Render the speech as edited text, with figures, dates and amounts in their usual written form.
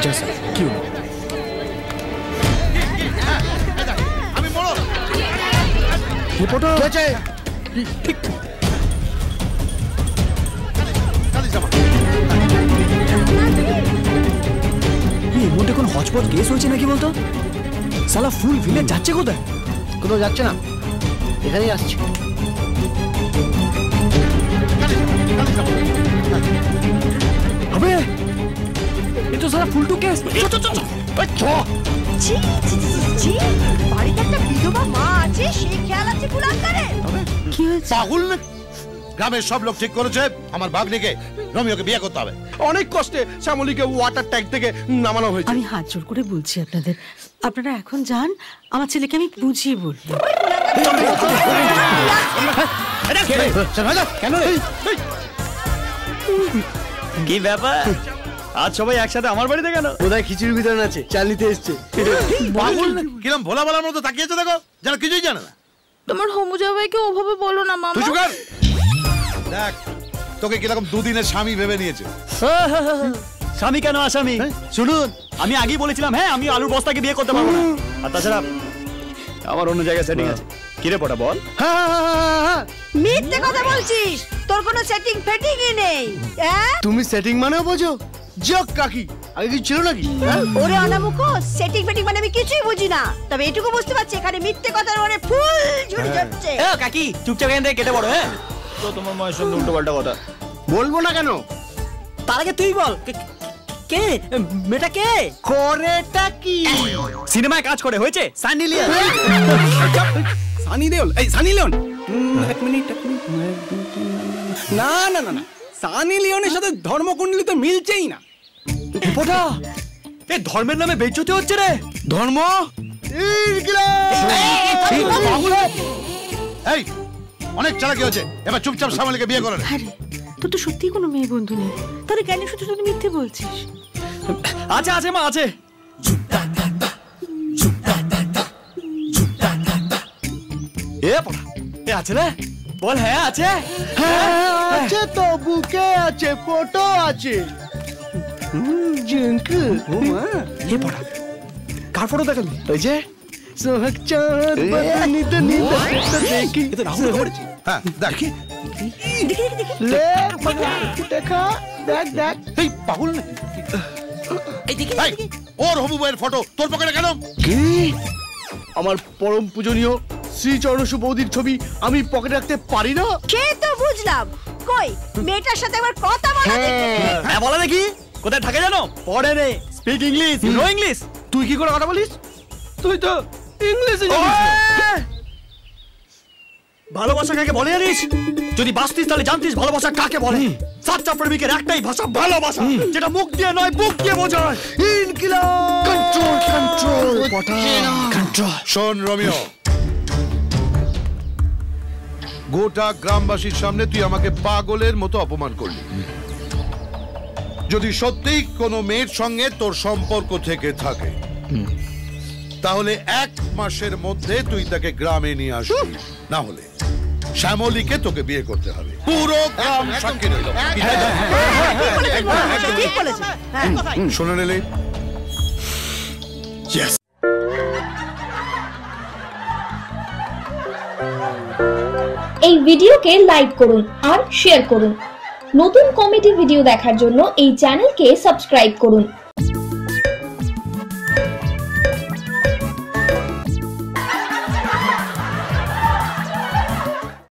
আচ্ছা স্যার কি হলো? আমি বড় রিপোর্টার কি আছে? ঠিক এর মধ্যে কোন হজপট কেস হয়েছে নাকি বলতো? সালা ফুল ভিলেজ যাচ্ছে কোথায়? কোথাও যাচ্ছে না, এখানেই আসছে। হবে এ তো সালা ফুল টু কেস। বাড়িতে একটা বিধবা মা আছে, সে খেয়াল আছে কুলাঙ্গারে। কি হয়েছে? পাগল না? গ্রামের সব লোক ঠিক করেছে আমার ভাগ্নিকে রোমিওকে বিয়ে করতে হবে। অনেক কষ্টে শ্যামলীকে ওয়াটার ট্যাঙ্ক থেকে নামানো হয়েছে। আমি হাত জোর করে বলছি আপনাদের, আপনারা এখন যান, আমার ছেলেকে আমি বুঝিয়ে বলবো। কি ব্যাপার, আজ সবাই একসাথে আমার বাড়িতে কেন? বোধহয় খিচুড়ি বিতরণ আছে, চাল নিতে এসছে। পাগল না? কিরম ভোলা ভোলার মতো তাকিয়েছে দেখো, যেন কিছুই জানে না। তোমার হমু জামাইকে ওভাবে বলো না মামা। তুই সুগার দেখ, তোকে কিরকম দুদিনের স্বামী ভেবে নিয়েছে। স্বামী কেন আসামি? শুনুন, আমি আগেই বলেছিলাম হ্যাঁ আমি আলুর বস্তাকে বিয়ে করতে পারবো না। আর তাছাড়া আমার অন্য জায়গায় সেটিং আছে। কিরে পটা বল। মিথ্যে কথা বলছিস, তোর কোনো সেটিং ফেটিংই নেই। তুমি সেটিং মানেও বোঝো? জক কাকি, আগে কি ছিল নাকি? ওরে অনামুখো, সেটিং ফেটিং মানে আমি কিছুই বুঝি না, তবে এটুকু বুঝতে পারছি এখানে মিথ্যে কথার ওরে ফুল ঝুড়ি ঝরছে। কাকি চুপচাপ এখান থেকে কেটে পড়ো। হ্যাঁ তো তোমার মায়ের সঙ্গে উল্টো পাল্টা কথা বলবো না কেন? তার আগে তুই বল, কে মেয়েটা? কে করেটা কি? সিনেমায় কাজ করে হয়েছে সানি লিওন। সানি লিওন? এই সানি লিওন, এক মিনিট। না না না না, সানি লিওনের সাথে ধর্মকুণ্ডলী তো মিলছেই না। পোটা এই ধর্মের নামে বেইজ্জতি হচ্ছে রে। ধর্ম এই অনেক চালাকি হচ্ছে, এবার চুপচাপ শ্যামলীকে বিয়ে করে। আরে তোর তো সত্যি কোনো মেয়ে বন্ধু নেই, তাহলে কেন শুধু শুধু মিথ্যে বলছিস? আছে আছে মা আছে। এ পড়া এ আছে রে, বল হ্যাঁ আছে। আছে তো, বুকে আছে, ফটো আছে। জিঙ্কু মা এ পড়া কার ফটো দেখালি? ওই যে সোহাগ চাঁদ বদনি দনি দেখি। এ তো রাহুল করেছে। হ্যাঁ দেখি লে দেখা, দেখ দেখ। এই পাগল নাকি? এই ওর হবু বউয়ের ফটো তোর পকেটে কেন? কি? আমার পরম পূজনীয় শ্রী চরণসু বৌদির ছবি আমি পকেটে রাখতে পারি না? সে তো বুঝলাম, কই মেয়েটার সাথে একবার কথা বলা দেখি। হ্যাঁ বলা দেখি, কোথায় থাকে জানো? পড়ে রে, speak English, you know English. তুই কি করে কথা বলিস? তুই তো ইংলিশে জানিস না। ভালোবাসা কাকে বলে জানিস? যদি বাসতিস তাহলে জানতিস ভালোবাসা কাকে বলে। সাচ্চা প্রেমিকের একটাই ভাষা ভালোবাসা, যেটা মুখ দিয়ে নয় বুক দিয়ে বোঝায়। ইনকিলাব, কন্ট্রোল কন্ট্রোল কন্ট্রোল। শোন রোমিও, গোটা গ্রামবাসীর সামনে তুই আমাকে পাগলের মতো অপমান করলি। যদি সত্যিই কোনো মেয়ের সঙ্গে তোর সম্পর্ক থেকে থাকে তাহলে 1 মাসের মধ্যে তুই তাকে গ্রামে নিয়ে আসবি, না হলে শ্যামলীকে তোকে বিয়ে করতে হবে। পুরো গ্রাম সাক্ষী রইল। শোনা নিলে? এই ভিডিওকে লাইক করুন আর শেয়ার করুন। নতুন কমেডি ভিডিও দেখার জন্য এই চ্যানেলকে সাবস্ক্রাইব করুন।